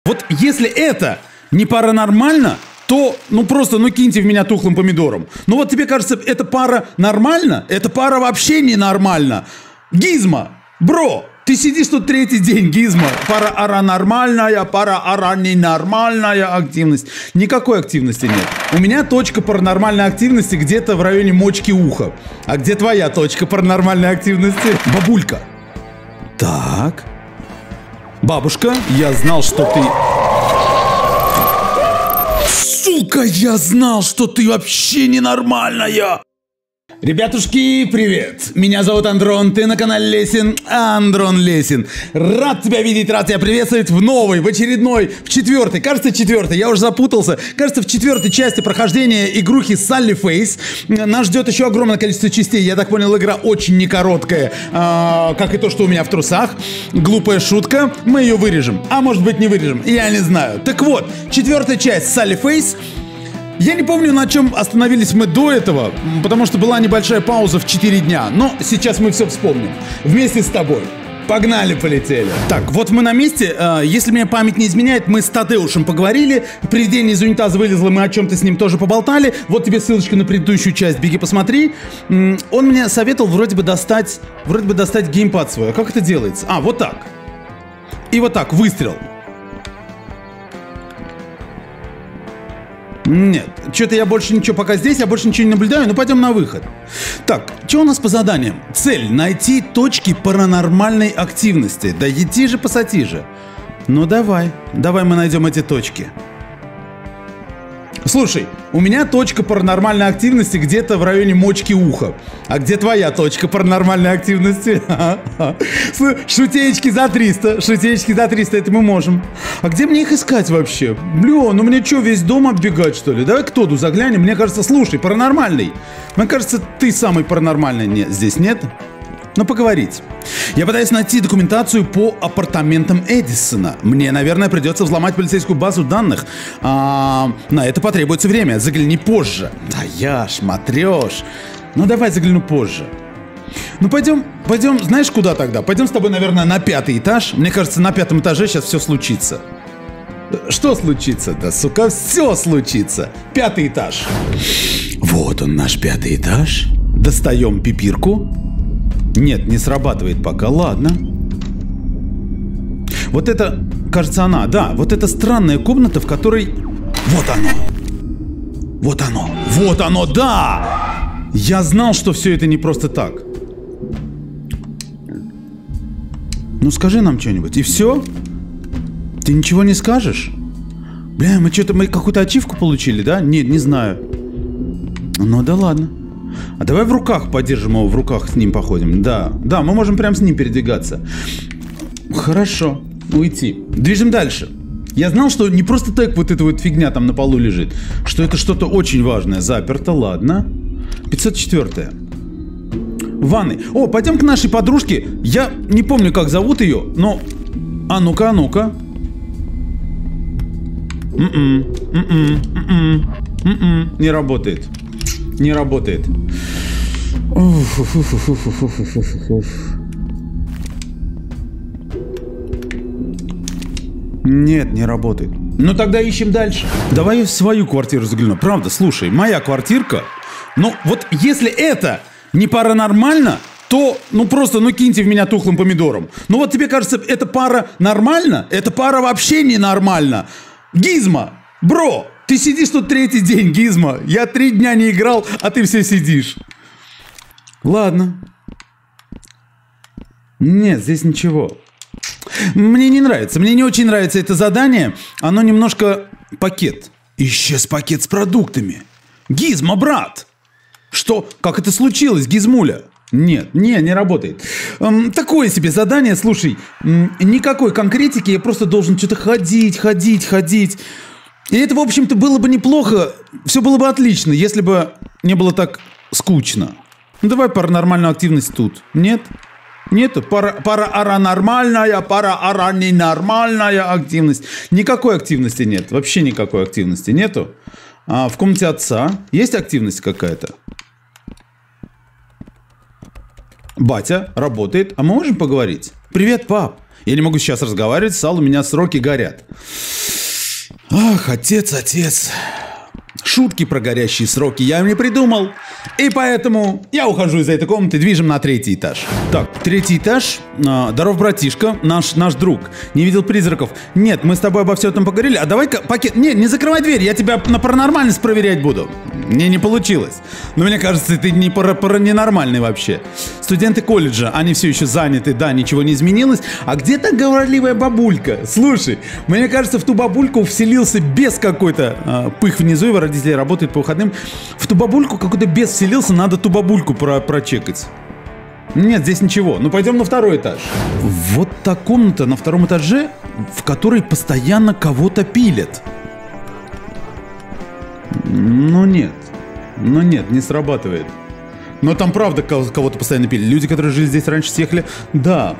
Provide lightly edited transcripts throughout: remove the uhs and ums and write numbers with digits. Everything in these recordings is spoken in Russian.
Вот если это не паранормально, то, ну просто, ну киньте в меня тухлым помидором. Ну вот тебе кажется, это пара нормально? Это пара вообще ненормально. Гизмо, бро, ты сидишь тут третий день, Гизмо. Пара нормальная, пара ненормальная активность. Никакой активности нет. У меня точка паранормальной активности где-то в районе мочки уха. А где твоя точка паранормальной активности? Бабулька. Так. Бабушка, я знал, что ты... Сука, я знал, что ты вообще ненормальная! Ребятушки, привет! Меня зовут Андрон, ты на канале Лесин, Андрон Лесин. Рад тебя видеть, рад тебя приветствовать в новой, в очередной, в четвертой, кажется, четвертой, я уже запутался. Кажется, в четвертой части прохождения игрухи Салли Фейс. Нас ждет еще огромное количество частей. Я так понял, игра очень не короткая, как и то, что у меня в трусах. Глупая шутка, мы ее вырежем. А может быть не вырежем, я не знаю. Так вот, четвертая часть Салли Фейс. Я не помню, на чем остановились мы до этого, потому что была небольшая пауза в 4 дня. Но сейчас мы все вспомним. Вместе с тобой. Погнали, полетели. Так, вот мы на месте. Если мне память не изменяет, мы с Тадеушем поговорили. Привидение из унитаза вылезло, мы о чем-то с ним тоже поболтали. Вот тебе ссылочка на предыдущую часть, беги посмотри. Он мне советовал вроде бы достать геймпад свой. А как это делается? А, вот так. И вот так, выстрел. Нет, что-то я больше ничего пока здесь, я больше ничего не наблюдаю, но пойдем на выход. Так, что у нас по заданиям? Цель – найти точки паранормальной активности. Да ети же, пасати же. Ну давай мы найдем эти точки. Слушай, у меня точка паранормальной активности где-то в районе мочки уха. А где твоя точка паранормальной активности? Шутеечки за 300. Шутеечки за 300, это мы можем. А где мне их искать вообще? Блин, ну мне что, весь дом оббегать, что ли? Давай к Тоду заглянем. Мне кажется, слушай, паранормальный. Мне кажется, ты самый паранормальный. Нет, здесь нет? Но поговорить. Я пытаюсь найти документацию по апартаментам Эдисона. Мне, наверное, придется взломать полицейскую базу данных. На это потребуется время. Загляни позже. Да я шматрёшь. Ну давай загляну позже. Ну пойдем, знаешь куда тогда? Пойдем с тобой, наверное, на 5-й этаж. Мне кажется, на 5-м этаже сейчас все случится. Что случится? Да, сука, все случится. 5-й этаж. Вот он, наш 5-й этаж. Достаем пипирку. Нет, не срабатывает пока, ладно. Вот это, кажется, она, да. Вот эта странная комната, в которой... Вот оно. Вот оно. Вот оно, да! Я знал, что все это не просто так. Ну скажи нам что-нибудь. И все? Ты ничего не скажешь? Бля, мы какую-то ачивку получили, да? Нет, не знаю. Ну да ладно. А давай в руках подержим его, в руках с ним походим. Да, мы можем прям с ним передвигаться. Хорошо, уйти. Движем дальше. Я знал, что не просто так вот эта вот фигня там на полу лежит. Что это что-то очень важное. Заперто, ладно. 504-я. В ванной. О, пойдем к нашей подружке. Я не помню, как зовут ее, но... А ну-ка, а ну-ка. Не работает. Не работает. Нет, не работает. Ну тогда ищем дальше. Давай я в свою квартиру загляну. Правда, слушай, моя квартирка. Ну вот если это не паранормально, то ну просто ну киньте в меня тухлым помидором. Ну вот тебе кажется, это пара нормально? Это пара вообще ненормально. Гизмо, бро. Ты сидишь тут третий день, Гизмо. Я 3 дня не играл, а ты все сидишь. Ладно. Нет, здесь ничего. Мне не нравится. Мне не очень нравится это задание. Оно немножко... Пакет. Исчез пакет с продуктами. Гизмо, брат. Что? Как это случилось, Гизмуля? Нет, не работает. Такое себе задание, слушай. Никакой конкретики, я просто должен что-то ходить. И это, в общем-то, было бы неплохо, все было бы отлично, если бы не было так скучно. Ну, давай паранормальную активность тут. Нет? Нету? Паранормальная, ненормальная активность. Никакой активности нет, вообще никакой активности нету. А в комнате отца есть активность какая-то? Батя работает, а мы можем поговорить? Привет, пап. Я не могу сейчас разговаривать, Сал, у меня сроки горят. Ах, отец, отец. Шутки про горящие сроки я не придумал. И поэтому я ухожу из этой комнаты, движем на 3-й этаж. Так, 3-й этаж. Здоров, братишка, наш друг. Не видел призраков? Нет, мы с тобой обо всем этом поговорили. А давай-ка пакет... Не закрывай дверь, я тебя на паранормальность проверять буду. Мне не получилось. Но мне кажется, ты не ненормальный вообще. Студенты колледжа, они все еще заняты, да, ничего не изменилось. А где-то говорливая бабулька. Слушай, мне кажется, в ту бабульку вселился бес какой-то. Пых внизу, его родители работают по выходным. В ту бабульку какой-то бес вселился, надо ту бабульку прочекать. Нет, здесь ничего. Ну, пойдем на 2-й этаж. Вот та комната на 2-м этаже, в которой постоянно кого-то пилят. Ну, нет, не срабатывает. Но там правда кого-то постоянно пили. Люди, которые жили здесь раньше, съехали. Да.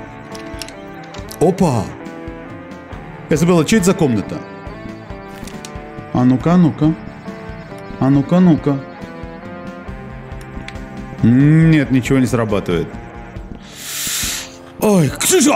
Опа. Изабелла, что это за комната? А ну-ка, а ну-ка. А ну-ка, ну-ка. Нет, ничего не срабатывает. Ой, Ксюша!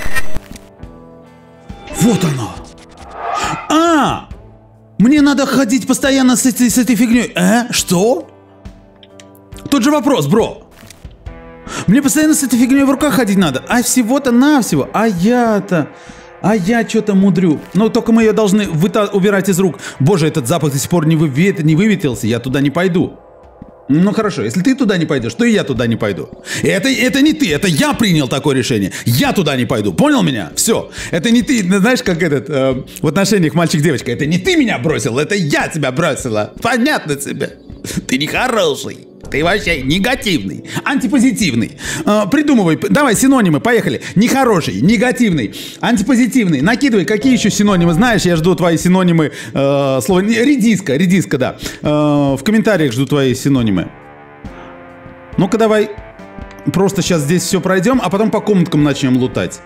Вот она. А! Мне надо ходить постоянно с этой фигней. Что? Тот же вопрос, бро. Мне постоянно с этой фигней в руках ходить надо. А всего-то навсего. А я что-то мудрю. Но только мы ее должны убирать из рук. Боже, этот запах до сих пор не выветрился. Я туда не пойду. Ну хорошо, если ты туда не пойдешь, то и я туда не пойду. Это не ты, это я принял такое решение. Я туда не пойду, понял меня? Все. Это не ты, знаешь, как в отношениях мальчик-девочка. Это не ты меня бросил, это я тебя бросила. Понятно тебе? Ты нехороший. Ты вообще негативный, антипозитивный. Придумывай, давай синонимы, поехали. Нехороший, негативный, антипозитивный. Накидывай, какие еще синонимы знаешь. Я жду твои синонимы. Слово редиска, да. В комментариях жду твои синонимы. Ну-ка давай просто сейчас здесь все пройдем, а потом по комнаткам начнем лутать.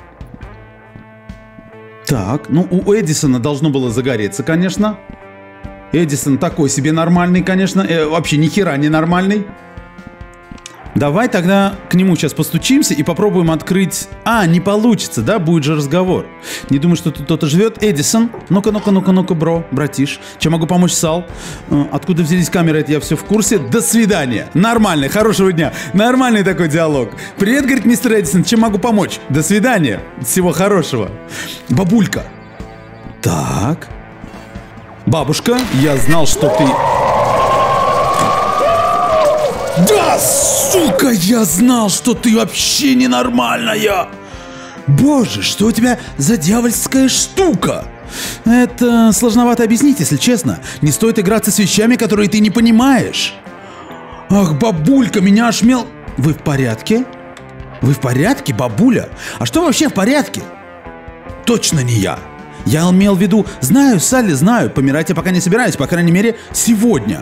Так, ну у Эдисона должно было загореться, конечно. Эдисон такой себе нормальный, конечно. Вообще ни хера не нормальный. Давай тогда к нему сейчас постучимся и попробуем открыть... не получится, да? Будет же разговор. Не думаю, что тут кто-то живет. Эдисон, ну-ка, бро, братиш. Чем могу помочь, Сал? Откуда взялись камеры, это я все в курсе. До свидания. Нормально, хорошего дня. Нормальный такой диалог. Привет, говорит мистер Эдисон, чем могу помочь? До свидания. Всего хорошего. Бабулька. Так... Бабушка, я знал, что ты... Да, сука, я знал, что ты вообще ненормальная. Боже, что у тебя за дьявольская штука? Это сложновато объяснить, если честно. Не стоит играться с вещами, которые ты не понимаешь. Ах, бабулька, меня аж мел... Вы в порядке? Вы в порядке, бабуля? А что вообще в порядке? Точно не я. Я имел в виду, знаю, Салли, знаю, помирать я пока не собираюсь, по крайней мере, сегодня.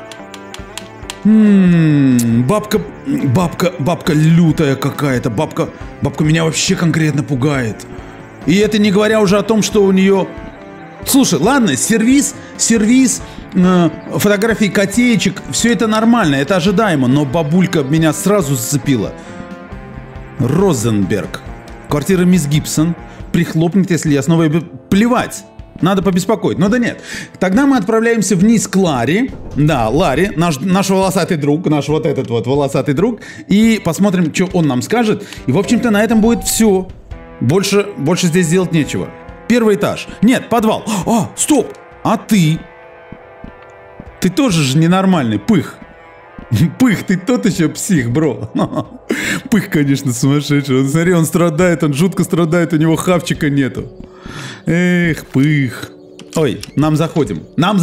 Бабка лютая какая-то, бабка меня вообще конкретно пугает. И это не говоря уже о том, что у нее... Слушай, ладно, сервис, фотографии котеечек, все это нормально, это ожидаемо, но бабулька меня сразу зацепила. Розенберг, квартира мисс Гибсон. Прихлопнет, если я снова... Плевать. Надо побеспокоить. Но да нет. Тогда мы отправляемся вниз к Ларри. Да, Ларри, наш волосатый друг, наш вот этот вот волосатый друг. И посмотрим, что он нам скажет. И, в общем-то, на этом будет все. Больше здесь делать нечего. 1-й этаж. Нет, подвал. Стоп. А ты? Ты тоже же ненормальный, Пых. Пых, ты тот еще псих, бро. Пых, конечно, сумасшедший. Он, смотри, он страдает, он жутко страдает, у него хавчика нету. Эх, Пых. Ой, нам заходим.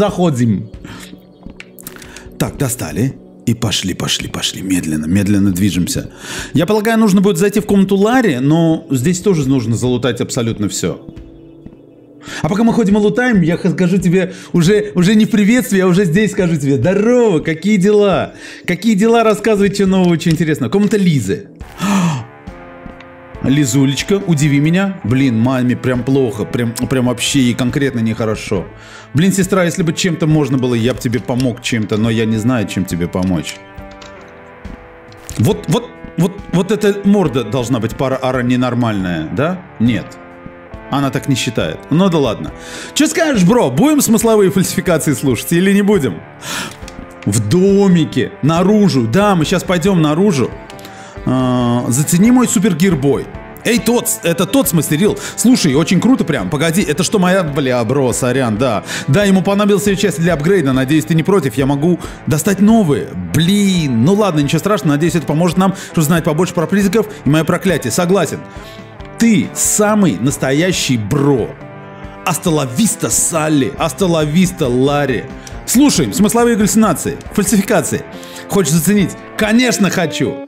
Так, достали. И пошли. Медленно движемся. Я полагаю, нужно будет зайти в комнату Ларри, но здесь тоже нужно залутать абсолютно все. А пока мы ходим и лутаем, я скажу тебе уже не в приветствии, а уже здесь скажу тебе: здорово, какие дела? Какие дела, рассказывай, что нового, что интересного. Комната Лизы. Лизулечка, удиви меня. Блин, маме прям плохо, прям вообще ей конкретно нехорошо. Блин, сестра, если бы чем-то можно было, я бы тебе помог чем-то, но я не знаю, чем тебе помочь. Вот эта морда должна быть пара-ара ненормальная, да? Нет. Она так не считает. Ну да ладно. Че скажешь, бро, будем смысловые фальсификации слушать или не будем? В домике, наружу. Да, мы сейчас пойдем наружу. Зацени мой супергирбой. Эй, это тот смастерил. Слушай, очень круто прям. Погоди, это что моя... Бля, бро, сорян, да. Да, ему понадобилась ее часть для апгрейда. Надеюсь, ты не против. Я могу достать новые. Блин, ну ладно, ничего страшного. Надеюсь, это поможет нам узнать побольше про призраков и мое проклятие. Согласен. Ты самый настоящий бро. Аста ла виста, Салли. Аста ла виста, Ларри. Слушаем. Смысловые галлюцинации. Фальсификации. Хочешь заценить? Конечно, хочу.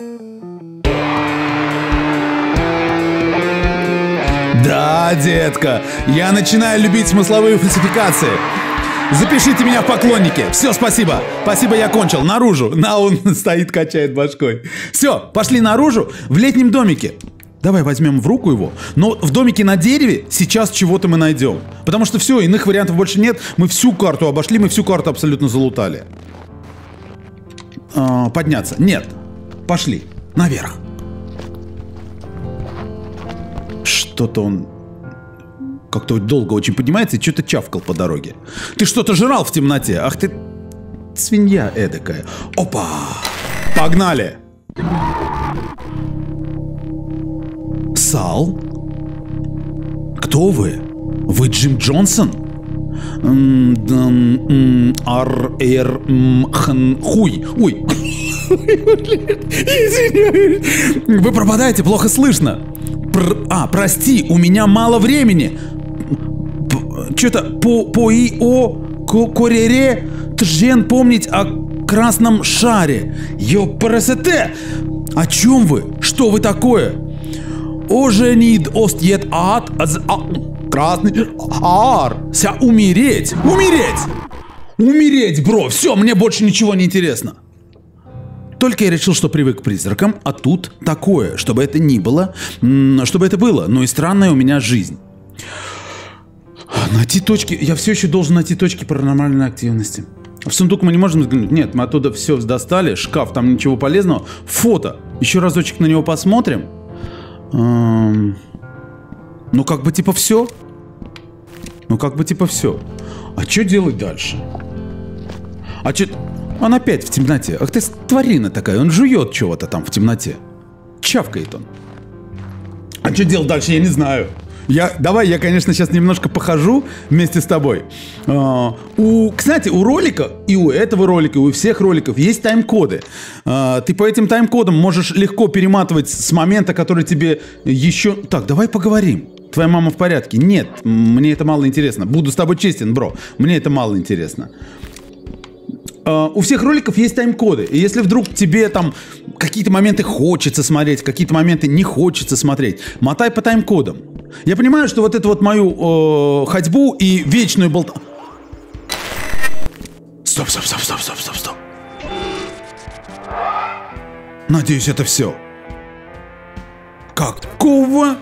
Да, детка, я начинаю любить смысловые фальсификации. Запишите меня в поклонники. Все, спасибо. Спасибо, я кончил. Наружу. На, он стоит, качает башкой. Все, пошли наружу в летнем домике. Давай возьмем в руку его. Но в домике на дереве сейчас чего-то мы найдем. Потому что все, иных вариантов больше нет. Мы всю карту обошли, мы всю карту абсолютно залутали. Подняться. Нет. Пошли. Наверх. Что-то он как-то долго очень поднимается и что-то чавкал по дороге. Ты что-то жрал в темноте? Ах ты свинья эдакая. Опа! Погнали! Сал? Кто вы? Вы Джим Джонсон? Хуй. Ой. Извиняюсь. Вы пропадаете, плохо слышно. Прости, у меня мало времени. Что-то Корере Тжен помнить о красном шаре. Ёпрст! О чем вы? Что вы такое? Оженид остьет ад красный шар. Ся умереть. Умереть, бро. Все, мне больше ничего не интересно. Только я решил, что привык к призракам, а тут такое, чтобы это ни было, чтобы это было, но и странная у меня жизнь. Найти точки, я все еще должен найти точки паранормальной активности. В сундук мы не можем взглянуть, нет, мы оттуда все достали, шкаф, там ничего полезного. Фото, еще разочек на него посмотрим. Ну как бы типа все. А что делать дальше? Он опять в темноте. Ах ты тварина такая, он жует чего-то там в темноте. Чавкает он. А что делать дальше, я не знаю. Давай я, конечно, сейчас немножко похожу вместе с тобой. Кстати, у ролика, и у этого ролика, и у всех роликов есть тайм-коды. Ты по этим тайм-кодам можешь легко перематывать с момента, который тебе еще... Так, давай поговорим. Твоя мама в порядке? Нет, мне это мало интересно. Буду с тобой честен, бро. Мне это мало интересно. У всех роликов есть тайм-коды. И если вдруг тебе там какие-то моменты хочется смотреть, какие-то моменты не хочется смотреть, мотай по тайм-кодам. Я понимаю, что вот эту вот мою ходьбу и вечную Стоп. Надеюсь, это все. Какого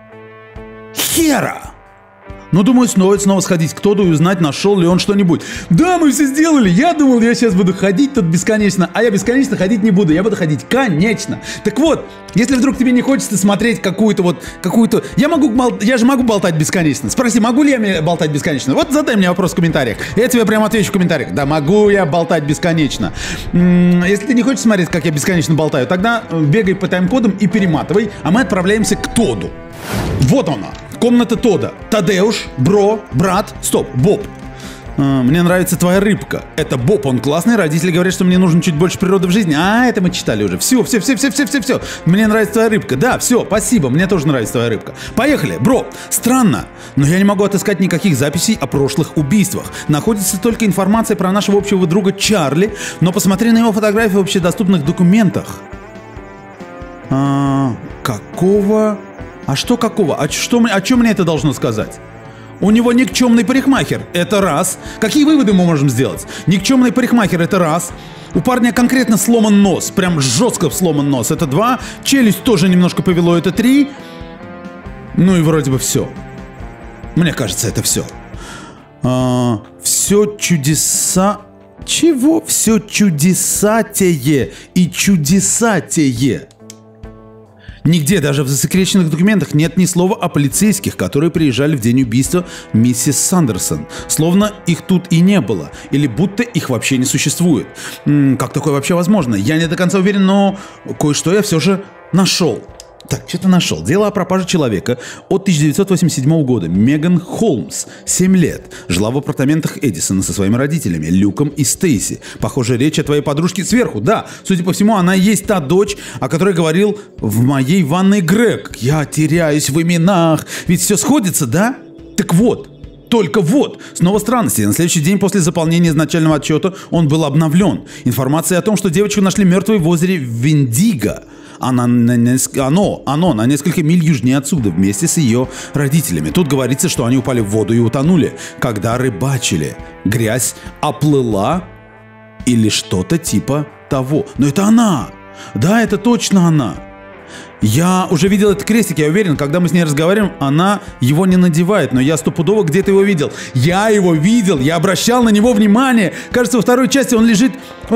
хера? Но думаю, стоит снова сходить к Тоду и узнать, нашел ли он что-нибудь. Да, мы все сделали. Я думал, я сейчас буду ходить тут бесконечно. А я бесконечно ходить не буду. Я буду ходить конечно. Так вот, если вдруг тебе не хочется смотреть какую-то... Я же могу болтать бесконечно. Спроси, могу ли я болтать бесконечно? Вот задай мне вопрос в комментариях. Я тебе прямо отвечу в комментариях. Да, могу я болтать бесконечно. Если ты не хочешь смотреть, как я бесконечно болтаю, тогда бегай по тайм-кодам и перематывай. А мы отправляемся к Тоду. Вот она. Комната Тода. Тадеуш, бро, брат, Боб. Мне нравится твоя рыбка. Это Боб, он классный. Родители говорят, что мне нужно чуть больше природы в жизни. Это мы читали уже. Все. Мне нравится твоя рыбка. Да, все, спасибо. Мне тоже нравится твоя рыбка. Поехали, бро. Странно, но я не могу отыскать никаких записей о прошлых убийствах. Находится только информация про нашего общего друга Чарли, но посмотри на его фотографии в общедоступных документах. Какого... А что какого? О чем мне это должно сказать? У него никчемный парикмахер. Это раз. Какие выводы мы можем сделать? Никчемный парикмахер. Это раз. У парня конкретно сломан нос. Прям жестко сломан нос. Это два. Челюсть тоже немножко повело. Это три. Ну и вроде бы все. Мне кажется, это все. Все чудеса... Чего? Все чудесатее и чудесатее. Нигде, даже в засекреченных документах, нет ни слова о полицейских, которые приезжали в день убийства миссис Сандерсон. Словно их тут и не было. Или будто их вообще не существует. Как такое вообще возможно? Я не до конца уверен, но кое-что я все же нашел. Так, что-то нашел. Дело о пропаже человека от 1987 года. Меган Холмс, 7 лет, жила в апартаментах Эдисона со своими родителями, Люком и Стейси. Похоже, речь о твоей подружке сверху. Да, судя по всему, она и есть та дочь, о которой говорил в моей ванной Грег. Я теряюсь в именах. Ведь все сходится, да? Так вот. Только вот, снова странности. На следующий день после заполнения изначального отчета он был обновлен. Информация о том, что девочку нашли мертвой в озере Виндиго. Оно на несколько миль южнее отсюда, вместе с ее родителями. Тут говорится, что они упали в воду и утонули, когда рыбачили. Грязь оплыла или что-то типа того. Но это она! Да, это точно она! Я уже видел этот крестик, я уверен, когда мы с ней разговариваем, она его не надевает, но я стопудово где-то его видел. Я его видел, я обращал на него внимание. Кажется, во второй части он лежит,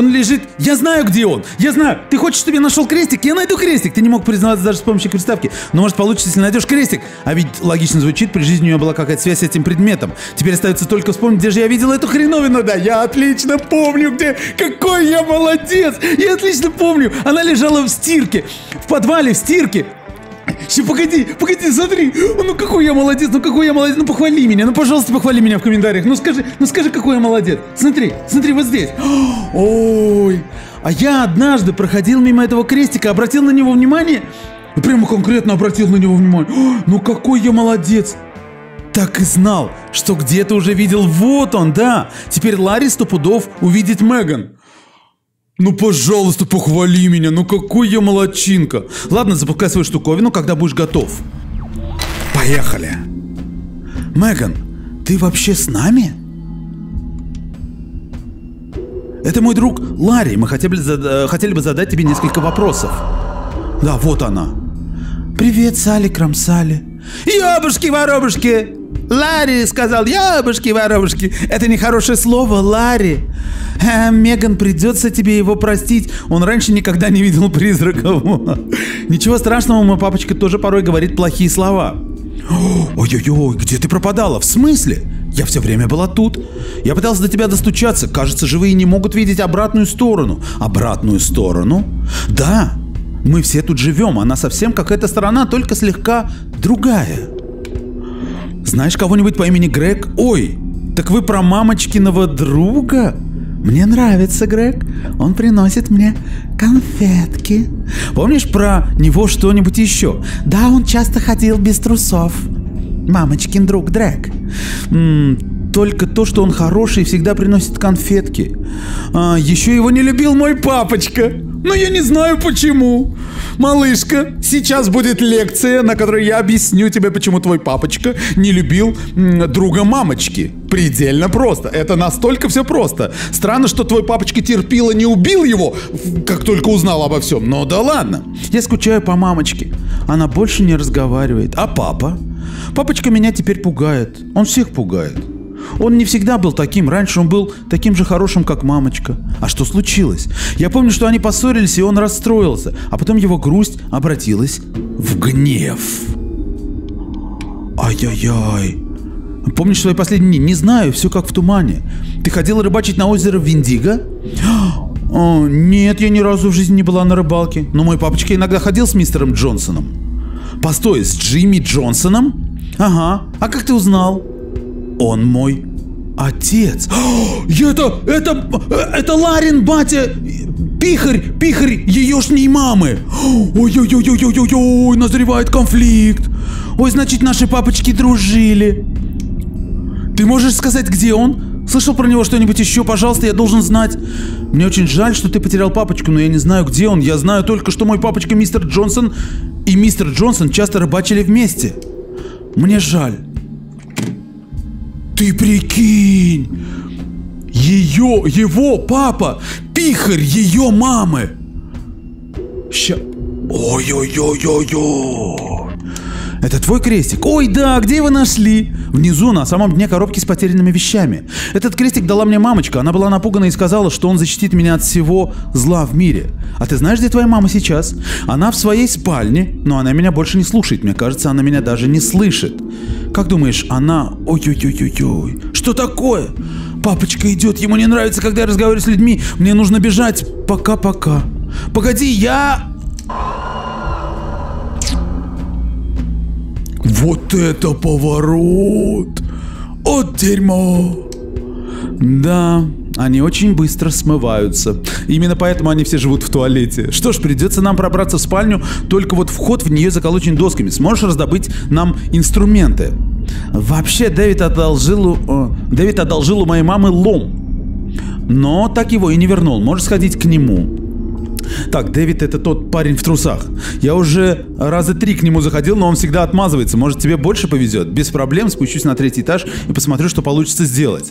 я знаю, где он, я знаю. Ты хочешь, чтобы я нашел крестик? Я найду крестик. Ты не мог признаваться даже с помощью приставки. Но может получится, если найдешь крестик. А ведь логично звучит, при жизни у нее была какая-то связь с этим предметом. Теперь остается только вспомнить, где же я видел эту хреновину. Да, я отлично помню, где. Какой я молодец. Я отлично помню. Она лежала в стирке, в подвале, в стирке. Погоди, смотри. Ну какой я молодец, ну похвали меня, ну пожалуйста, похвали меня в комментариях. Ну скажи, какой я молодец. Смотри, вот здесь. Ой, а я однажды проходил мимо этого крестика, обратил на него внимание. Прямо конкретно обратил на него внимание. Ну какой я молодец. Так и знал, что где-то уже видел. Вот он, да. Теперь Ларри 100 пудов увидит Меган. Ну, пожалуйста, похвали меня, ну какой я молодчинка. Ладно, запускай свою штуковину, когда будешь готов. Поехали. Меган, ты вообще с нами? Это мой друг Ларри, мы хотели бы задать тебе несколько вопросов. Да, вот она. Привет, Салли Крамсали. Ёбушки-воробушки. Ларри сказал, ёбушки-воробушки. Это нехорошее слово, Ларри. Меган, придется тебе его простить. Он раньше никогда не видел призраков. Ничего страшного, мой папочка тоже порой говорит плохие слова. Ой-ой-ой, где ты пропадала? В смысле? Я все время была тут. Я пытался до тебя достучаться. Кажется, живые не могут видеть обратную сторону. Обратную сторону? Да, мы все тут живем. Она совсем как эта сторона, только слегка другая. Знаешь кого-нибудь по имени Грег? Ой, так вы про мамочкиного друга? Мне нравится Грег. Он приносит мне конфетки. Помнишь про него что-нибудь еще? Да, он часто ходил без трусов. Мамочкин друг Грег. Только то, что он хороший и всегда приносит конфетки. Еще его не любил мой папочка. Но я не знаю почему. Малышка, сейчас будет лекция, на которой я объясню тебе, почему твой папочка не любил друга мамочки. Предельно просто. Это настолько все просто. Странно, что твой папочка терпил и не убил его, как только узнал обо всем. Но да ладно. Я скучаю по мамочке. Она больше не разговаривает. А папа? Папочка меня теперь пугает. Он всех пугает. Он не всегда был таким. Раньше он был таким же хорошим, как мамочка. А что случилось? Я помню, что они поссорились, и он расстроился. А потом его грусть обратилась в гнев. Ай-яй-яй. Помнишь свои последние дни? Не знаю, все как в тумане. Ты ходила рыбачить на озеро Виндиго? О, нет, я ни разу в жизни не была на рыбалке. Но мой папочка иногда ходил с мистером Джонсоном. Постой, с Джимми Джонсоном? Ага. А как ты узнал? Он мой отец. Это Ларин батя. Пихарь еешней мамы. Ой-ой-ой-ой-ой-ой, назревает конфликт. Ой, значит, наши папочки дружили. Ты можешь сказать, где он? Слышал про него что-нибудь еще? Пожалуйста, я должен знать. Мне очень жаль, что ты потерял папочку, но я не знаю, где он. Я знаю только, что мой папочка мистер Джонсон и мистер Джонсон часто рыбачили вместе. Мне жаль. Ты прикинь, его папа, пихарь ее мамы. Ой-ой-ой-ой-ой. Это твой крестик? Ой, да, где его нашли? Внизу, на самом дне коробки с потерянными вещами. Этот крестик дала мне мамочка. Она была напугана и сказала, что он защитит меня от всего зла в мире. А ты знаешь, где твоя мама сейчас? Она в своей спальне, но она меня больше не слушает. Мне кажется, она меня даже не слышит. Как думаешь, она... Ой-ой-ой-ой-ой. Что такое? Папочка идет, ему не нравится, когда я разговариваю с людьми. Мне нужно бежать. Пока-пока. Погоди, я... Вот это поворот! От дерьмо! Да, они очень быстро смываются. Именно поэтому они все живут в туалете. Что ж, придется нам пробраться в спальню, только вот вход в нее заколочен досками. Сможешь раздобыть нам инструменты? Вообще, Дэвид одолжил у моей мамы лом. Но так его и не вернул. Можешь сходить к нему. Так, Дэвид — это тот парень в трусах. Я уже раза 3 к нему заходил, но он всегда отмазывается. Может, тебе больше повезет? Без проблем спущусь на 3-й этаж и посмотрю, что получится сделать.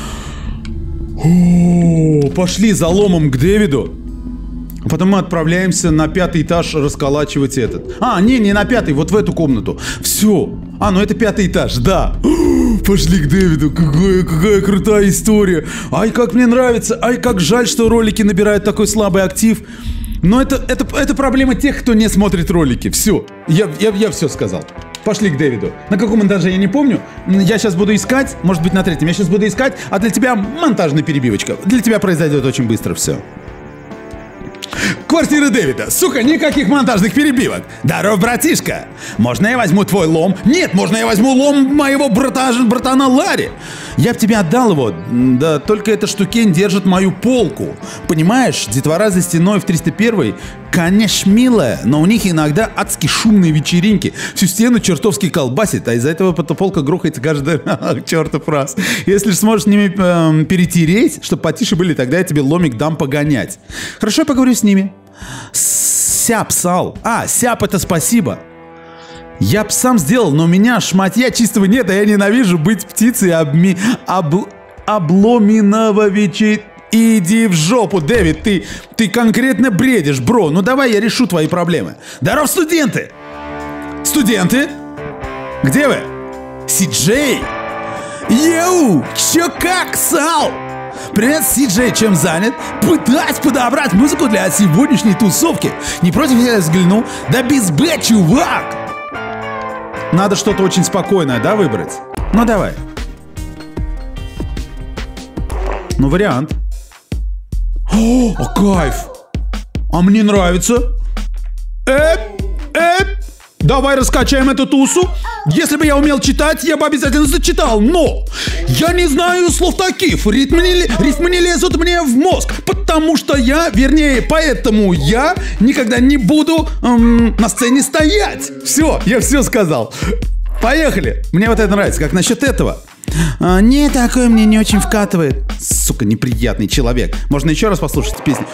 О, пошли за ломом к Дэвиду. Потом мы отправляемся на 5-й этаж расколачивать этот. Не на 5-й, вот в эту комнату. Все. Ну это 5-й этаж, да. Пошли к Дэвиду. Какая крутая история. Ай, как мне нравится. Ай, как жаль, что ролики набирают такой слабый актив. Но это проблема тех, кто не смотрит ролики. Все. Я все сказал. Пошли к Дэвиду. На каком монтаже, я не помню. Я сейчас буду искать. Может быть, на 3-м. Я сейчас буду искать. А для тебя монтажная перебивочка. Для тебя произойдет очень быстро все. Квартира Дэвида. Сука, никаких монтажных перебивок. Здоров, братишка. Можно я возьму твой лом? Нет, можно я возьму лом моего братана Ларри? Я б тебе отдал его. Да только эта штукень держит мою полку. Понимаешь, детвора за стеной в 301-й, конечно, милая, но у них иногда адски шумные вечеринки. Всю стену чертовски колбасит, а из-за этого полка грохается каждый чертов раз. Если же сможешь с ними перетереть, чтобы потише были, тогда я тебе ломик дам погонять. Хорошо, я поговорю с ними. Сяп, Сал. Сяп, это спасибо. Я б сам сделал, но у меня шматья чистого нет, а я ненавижу быть птицей обломиного вечера. Иди в жопу, Дэвид, ты конкретно бредишь, бро. Ну давай я решу твои проблемы. Здоров, студенты! Студенты? Где вы? Си-Джей? Йоу, чё как, Сал? Привет, Си-Джей, чем занят? Пытаюсь подобрать музыку для сегодняшней тусовки. Не против, я взгляну? Да без Б, чувак! Надо что-то очень спокойное, да, выбрать? Ну давай. Ну, вариант. О, кайф! А мне нравится. Давай раскачаем эту тусу. Если бы я умел читать, я бы обязательно зачитал. Но я не знаю слов таких. Ритмы не лезут мне в мозг. Потому что поэтому я никогда не буду на сцене стоять. Все, я все сказал. Поехали. Мне вот это нравится. Как насчет этого? Не, такое мне не очень вкатывает. Сука, неприятный человек. Можно еще раз послушать песню?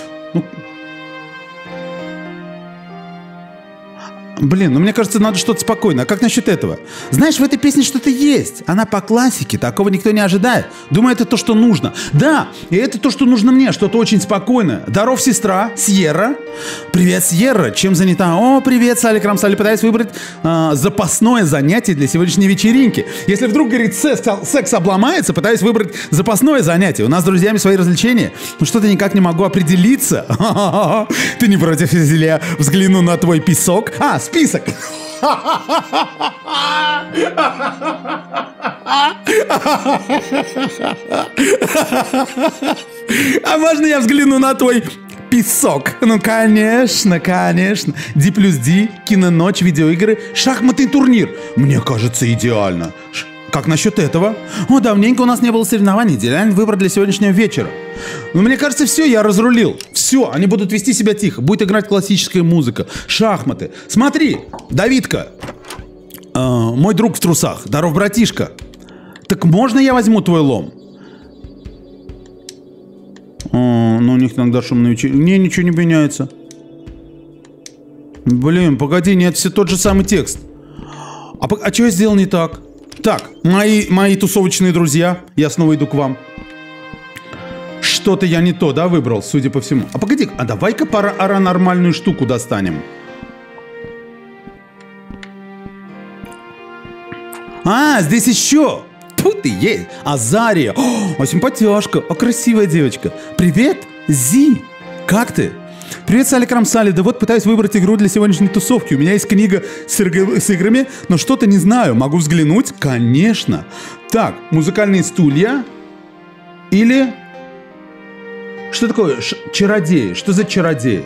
Блин, мне кажется, надо что-то спокойное. А как насчет этого? Знаешь, в этой песне что-то есть. Она по классике, такого никто не ожидает. Думаю, это то, что нужно. Да, и это то, что нужно мне, что-то очень спокойное. Здоров, сестра, Сьерра. Привет, Сьерра, чем занята? О, привет, Салик Рамсали. Пытаюсь выбрать запасное занятие для сегодняшней вечеринки. Если вдруг, говорит, секс обломается, пытаюсь выбрать запасное занятие. У нас с друзьями свои развлечения. Но что-то никак не могу определиться. Ты не против, если я взгляну на твой песок? Список. А можно я взгляну на твой песок? Ну, конечно, конечно. D плюс D, киноночь, видеоигры, шахматный турнир. Мне кажется, идеально. Как насчет этого? Давненько у нас не было соревнований. Идеальный выбор для сегодняшнего вечера. Но мне кажется, все, я разрулил. Все, они будут вести себя тихо. Будет играть классическая музыка, шахматы. Смотри, Давидка, мой друг в трусах. Здоров, братишка. Так можно я возьму твой лом? Ну, у них иногда шумные вечеринки. Не, ничего не меняется. Блин, погоди, нет, все тот же самый текст. А что я сделал не так? Так, мои тусовочные друзья, я снова иду к вам. Что-то я не то, да, выбрал, судя по всему. А погоди, давай-ка паранормальную штуку достанем. А, здесь еще. Тут и есть. Азария. О, симпатяшка. О, красивая девочка. Привет, Зи. Как ты? Привет, Салик Рамсали. Да вот пытаюсь выбрать игру для сегодняшней тусовки. У меня есть книга с играми, но что-то не знаю. Могу взглянуть? Конечно. Так, музыкальные стулья. Или... Что такое чародеи? Что за чародеи?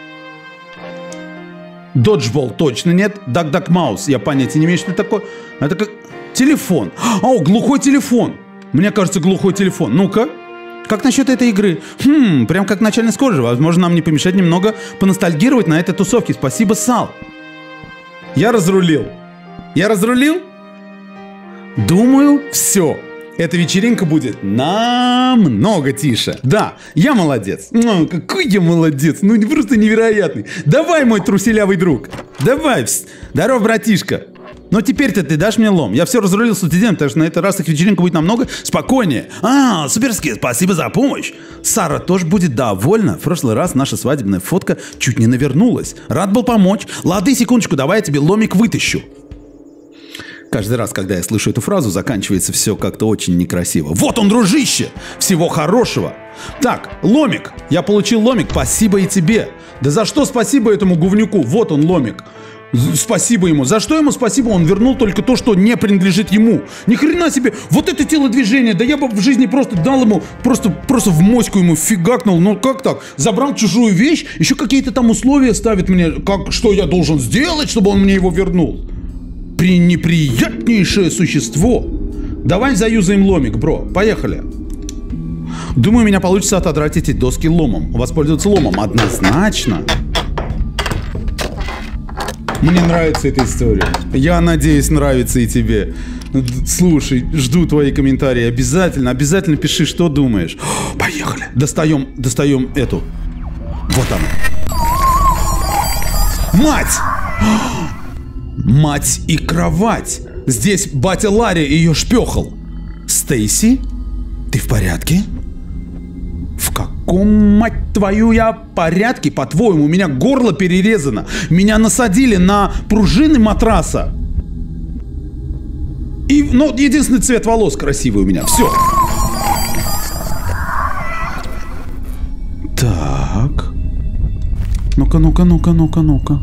Доджбол точно нет. Дак Маус. Я понятия не имею, что это такое. Это как... Телефон. О, глухой телефон. Мне кажется, глухой телефон. Ну-ка. Как насчет этой игры? Прям как начальной скорости. Возможно, нам не помешает немного поностальгировать на этой тусовке. Спасибо, Сал. Я разрулил. Я разрулил? Думаю, все. Эта вечеринка будет намного тише. Да, я молодец. Ну, какой я молодец. Ну, просто невероятный. Давай, мой труселявый друг. Давай. Здорово, братишка. Но теперь-то ты дашь мне лом. Я все разрулил с студентом, так что на этот раз их вечеринка будет намного спокойнее. А, суперски, спасибо за помощь. Сара тоже будет довольна. В прошлый раз наша свадебная фотка чуть не навернулась. Рад был помочь. Лады, секундочку, давай я тебе ломик вытащу. Каждый раз, когда я слышу эту фразу, заканчивается все как-то очень некрасиво. Вот он, дружище! Всего хорошего! Так, ломик. Я получил ломик. Спасибо и тебе. Да за что спасибо этому говнюку? Вот он, ломик. Спасибо ему. За что ему спасибо? Он вернул только то, что не принадлежит ему. Ни хрена себе. Вот это телодвижение. Да я бы в жизни просто дал ему, просто в моську ему фигакнул. Ну как так? Забрал чужую вещь. Еще какие-то там условия ставит мне. Что я должен сделать, чтобы он мне его вернул? Неприятнейшее существо. Давай заюзаем ломик, бро. Поехали. Думаю, у меня получится отодрать эти доски ломом. Воспользоваться ломом однозначно. Мне нравится эта история. Я надеюсь, нравится и тебе. Слушай, жду твои комментарии. Обязательно пиши, что думаешь. Поехали. Достаем эту. Вот она. Мать! Мать и кровать. Здесь батя Ларри ее шпехал. Стейси, ты в порядке? В каком, мать твою, я порядке? По-твоему, у меня горло перерезано. Меня насадили на пружины матраса. Ну, единственный цвет волос красивый у меня. Все. Так. Ну-ка.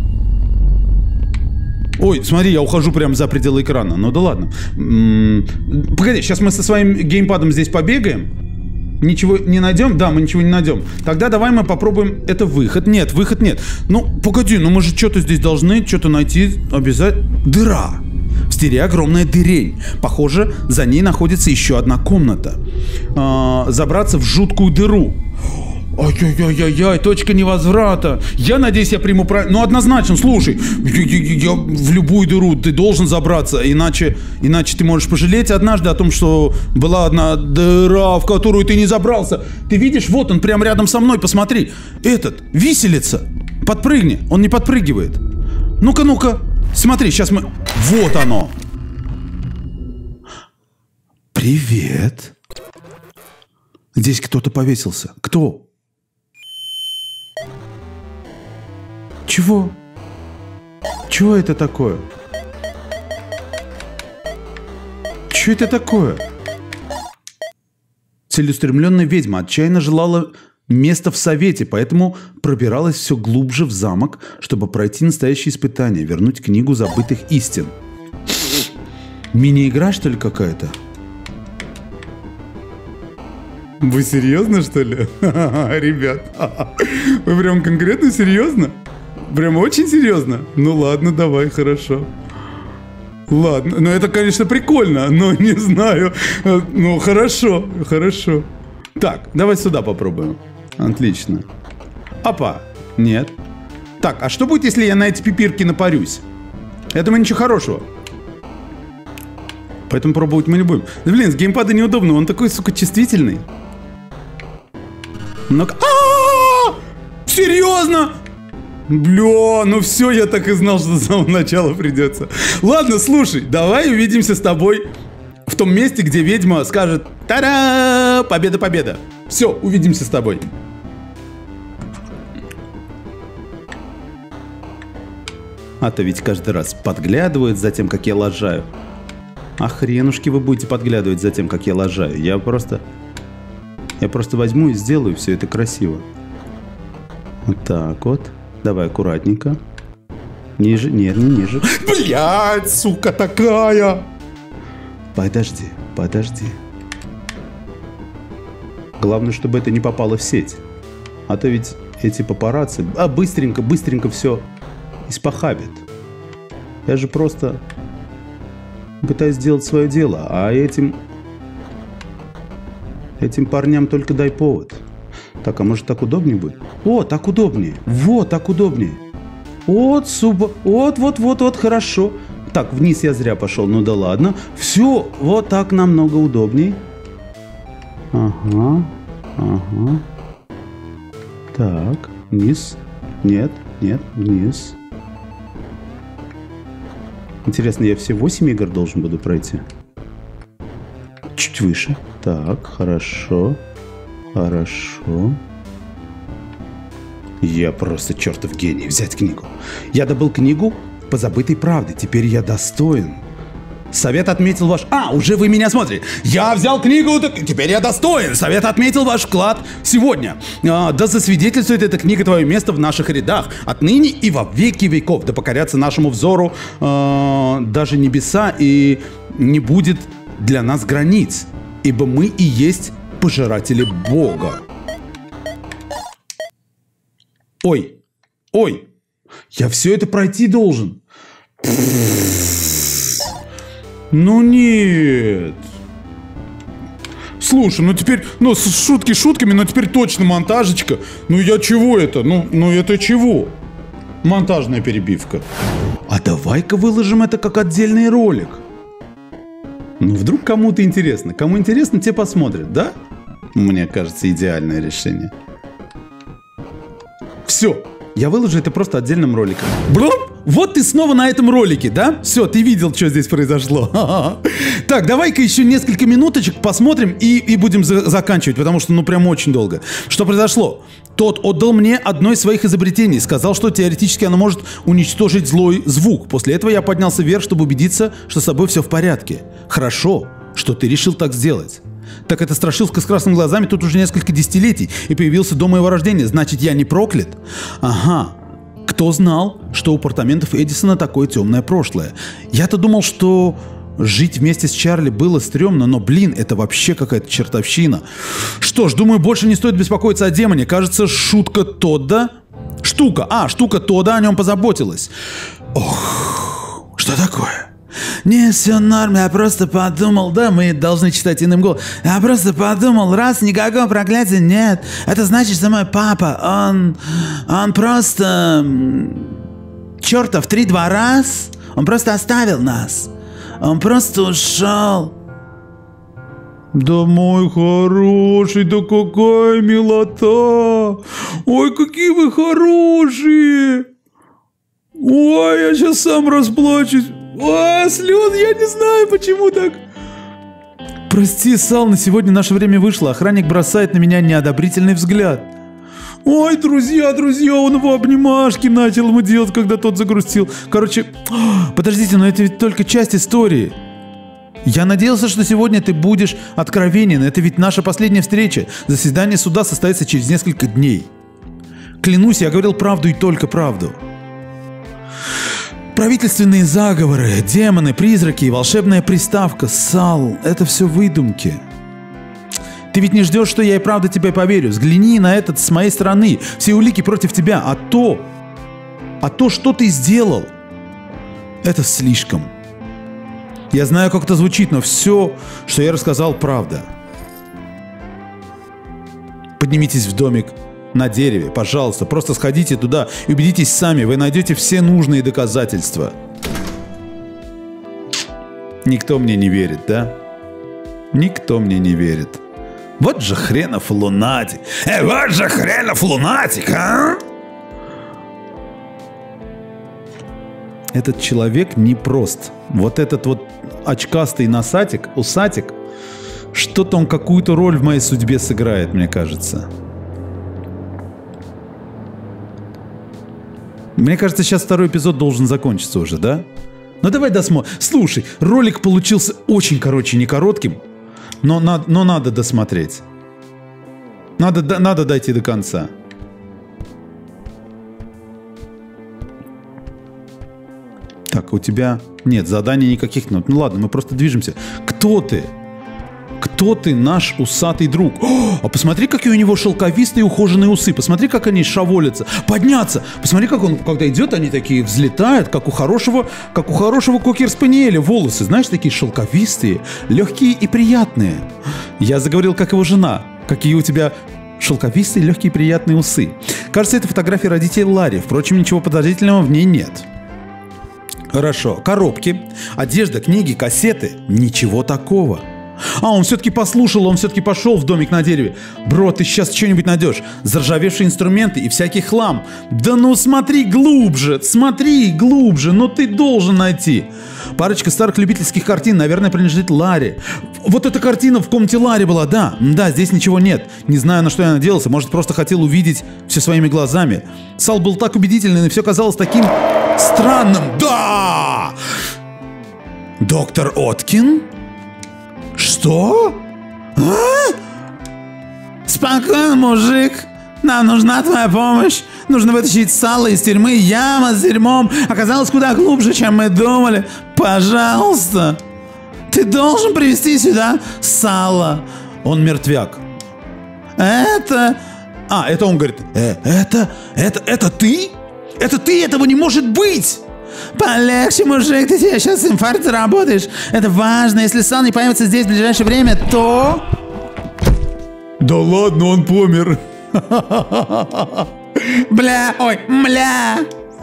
Ой, смотри, я ухожу прямо за пределы экрана. Ну да ладно. Погоди, сейчас мы со своим геймпадом здесь побегаем. Ничего не найдем? Да, мы ничего не найдем. Тогда давай мы попробуем... Это выход? Нет, выход нет. Ну, погоди, мы же что-то здесь должны, что-то найти обязательно. Дыра. В стене огромная дырень. Похоже, за ней находится еще одна комната. Забраться в жуткую дыру. Ай-яй-яй-яй, точка невозврата. Я надеюсь, я приму правильно. Ну, однозначно, слушай, я в любую дыру ты должен забраться, иначе ты можешь пожалеть однажды о том, что была одна дыра, в которую ты не забрался. Ты видишь, вот он прямо рядом со мной, посмотри. Этот, виселица. Подпрыгни, он не подпрыгивает. Ну-ка, смотри, сейчас мы... Вот оно. Привет. Здесь кто-то повесился. Кто? Чего? Чего это такое? Что это такое? Целеустремленная ведьма отчаянно желала места в совете, поэтому пробиралась все глубже в замок, чтобы пройти настоящее испытание, вернуть книгу забытых истин. Мини-игра, что ли, какая-то? Вы серьезно, что ли? Ребят, вы прям конкретно серьезно? Прям очень серьезно? Ну ладно, давай, хорошо. Ладно, ну это, конечно, прикольно, но не знаю. Ну, хорошо. Так, давай сюда попробуем. Отлично. Опа, нет. Так, а что будет, если я на эти пипирки напарюсь? Я думаю, ничего хорошего. Поэтому пробовать мы не будем. Да, блин, с геймпада неудобно, он такой, сука, чувствительный. Ну-ка. Серьезно? Бля, ну все, я так и знал, что с самого начала придется. Ладно, слушай, давай увидимся с тобой в том месте, где ведьма скажет: та-да! Победа! Все, увидимся с тобой. А то ведь каждый раз подглядывают за тем, как я лажаю. А хренушки вы будете подглядывать за тем, как я лажаю. Я просто возьму и сделаю все это красиво. Вот так вот. Давай аккуратненько. Ниже, нет, не ниже. Блядь, сука такая! Подожди. Главное, чтобы это не попало в сеть. А то ведь эти папарацци быстренько все испохабят. Я же просто пытаюсь сделать свое дело, а этим парням только дай повод. Так, а может так удобнее будет? О, так удобнее. Вот, так удобнее. Вот, супер. Вот, хорошо. Так, вниз я зря пошел, ну да ладно. Все, вот так намного удобней. Ага. Так, вниз. Нет, вниз. Интересно, я все 8 игр должен буду пройти? Чуть выше. Так, хорошо. Я просто чертов гений. Взять книгу. Я добыл книгу по забытой правде. Теперь я достоин. Совет отметил ваш... уже вы меня смотрите. Я взял книгу, теперь я достоин. Совет отметил ваш вклад сегодня. Да засвидетельствует эта книга твое место в наших рядах. Отныне и во веки веков. Да покорятся нашему взору даже небеса, и не будет для нас границ. Ибо мы и есть пожиратели Бога. Ой. Я все это пройти должен. Ну нет. Слушай, ну теперь, шутки шутками, но теперь точно монтажечка. Ну я чего это? Ну это чего? Монтажная перебивка. А давай-ка выложим это как отдельный ролик. Ну вдруг кому-то интересно. Кому интересно, те посмотрят, да? Мне кажется, идеальное решение. Все. Я выложу это просто отдельным роликом. Вот ты снова на этом ролике, да? Все, ты видел, что здесь произошло. Так, давай-ка еще несколько минуточек посмотрим и будем заканчивать, потому что, прям очень долго. Что произошло? Тот отдал мне одно из своих изобретений. Сказал, что теоретически оно может уничтожить злой звук. После этого я поднялся вверх, чтобы убедиться, что с собой все в порядке. Хорошо, что ты решил так сделать. Так это страшилка с красными глазами тут уже несколько десятилетий и появился до моего рождения. Значит, я не проклят? Ага. Кто знал, что у апартаментов Эдисона такое темное прошлое? Я-то думал, что жить вместе с Чарли было стрёмно, но, это вообще какая-то чертовщина. Что ж, думаю, больше не стоит беспокоиться о демоне. Кажется, штука Тодда о нем позаботилась. Ох, что такое? Не, все норм, я просто подумал, да, мы должны читать иным голосом. Я просто подумал, раз никакого проклятия нет, это значит, что мой папа, он просто чертов 3-2 раз, он просто оставил нас, он просто ушел. Да мой хороший, да какая милота, ой, какие вы хорошие, ой, я сейчас сам расплачусь. Слез, я не знаю, почему так. Прости, Сал, на сегодня наше время вышло. Охранник бросает на меня неодобрительный взгляд. Ой, друзья, он его обнимашки начал ему делать, когда тот загрустил. Короче, подождите, но это ведь только часть истории. Я надеялся, что сегодня ты будешь откровенен. Это ведь наша последняя встреча. Заседание суда состоится через несколько дней. Клянусь, я говорил правду и только правду. Правительственные заговоры, демоны, призраки и волшебная приставка. Сал, это все выдумки. Ты ведь не ждешь, что я и правда тебе поверю. Взгляни на это с моей стороны. Все улики против тебя. А то, что ты сделал, это слишком. Я знаю, как это звучит, но все, что я рассказал, правда. Поднимитесь в домик на дереве, пожалуйста, просто сходите туда и убедитесь сами, вы найдете все нужные доказательства. Никто мне не верит, да? Никто мне не верит. Вот же хренов лунатик. Вот же хренов лунатик, а? Этот человек непрост. Вот этот вот очкастый носатик, усатик, что-то он какую-то роль в моей судьбе сыграет, мне кажется. Мне кажется, сейчас второй эпизод должен закончиться уже, да? Ну давай досмотрим. Слушай, ролик получился очень, не коротким, но надо досмотреть. Надо дойти до конца. Так, у тебя нет заданий никаких. Ну ладно, мы просто движемся. Кто ты? Кто ты, наш усатый друг? О, а посмотри, какие у него шелковистые ухоженные усы. Посмотри, как они шаволятся. Подняться. Посмотри, как он, когда идет, они такие взлетают, как у хорошего кокер-спаниеля. Волосы, знаешь, такие шелковистые, легкие и приятные. Я заговорил, как его жена. Какие у тебя шелковистые, легкие и приятные усы. Кажется, это фотография родителей Ларри. Впрочем, ничего подозрительного в ней нет. Хорошо. Коробки, одежда, книги, кассеты. Ничего такого. А, он все-таки послушал, он все-таки пошел в домик на дереве. Бро, ты сейчас что-нибудь найдешь. Заржавевшие инструменты и всякий хлам. Да ну смотри глубже, но ты должен найти. Парочка старых любительских картин, наверное, принадлежит Ларри. Вот эта картина в комнате Ларри была, да. Да, здесь ничего нет. Не знаю, на что я надеялся. Может, просто хотел увидеть все своими глазами. Сал был так убедительный, и все казалось таким странным. Да! Доктор Откин? Что? А? Спокойно, мужик. Нам нужна твоя помощь. Нужно вытащить Сала из тюрьмы. Яма с дерьмом оказалась куда глубже, чем мы думали. Пожалуйста. Ты должен привезти сюда Сала. Он мертвяк. Это он говорит. Это ты? Это ты? Этого не может быть. Полегче, мужик, ты сейчас инфаркт заработаешь. Это важно, если Сал не появится здесь в ближайшее время, то... Да ладно, он помер. Бля, ой, мля.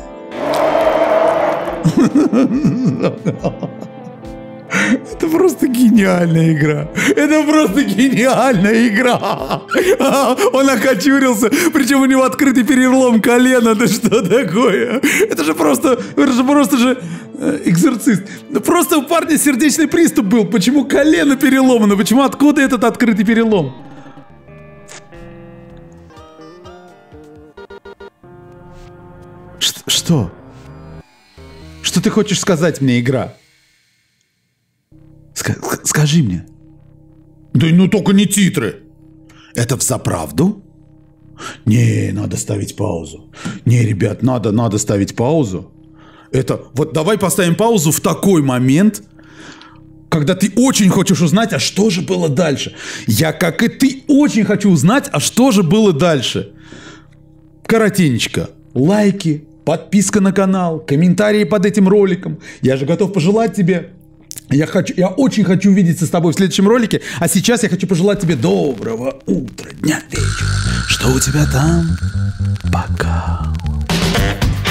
Это просто гениальная игра. Это просто гениальная игра. Он окочурился, причем у него открытый перелом колена. Да что такое? Это же просто экзорцист. Просто у парня сердечный приступ был. Почему колено переломано? Почему откуда этот открытый перелом? Что? Что ты хочешь сказать мне, игра? Скажи мне. Да ну только не титры. Это взаправду? Не, надо ставить паузу. Не, ребят, надо ставить паузу. Это вот давай поставим паузу в такой момент, когда ты очень хочешь узнать, а что же было дальше. Я, как и ты, очень хочу узнать, а что же было дальше. Коротенечко. Лайки, подписка на канал, комментарии под этим роликом. Я же готов пожелать тебе. Я очень хочу увидеться с тобой в следующем ролике. А сейчас я хочу пожелать тебе доброго утра, дня, вечера. Что у тебя там? Пока.